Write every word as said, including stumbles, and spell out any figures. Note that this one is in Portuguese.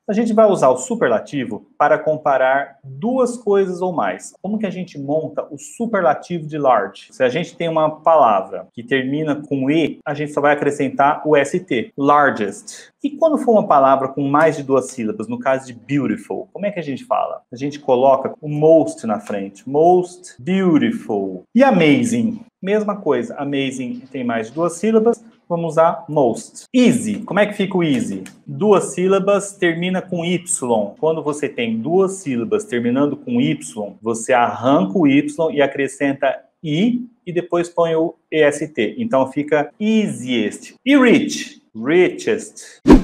A gente vai usar o superlativo para comparar duas coisas ou mais. Como que a gente monta o superlativo de large? Se a gente tem uma palavra que termina com E, a gente só vai acrescentar o S T, largest. E quando for uma palavra com mais de duas sílabas, no caso de beautiful, como é que a gente fala? A gente coloca o most na frente, most beautiful. E amazing? Mesma coisa, amazing tem mais de duas sílabas, vamos usar most. Easy, como é que fica o easy? Duas sílabas, termina com Y. Quando você tem duas sílabas terminando com Y, você arranca o Y e acrescenta I e depois põe o E S T. Então fica easiest. E rich? Richest.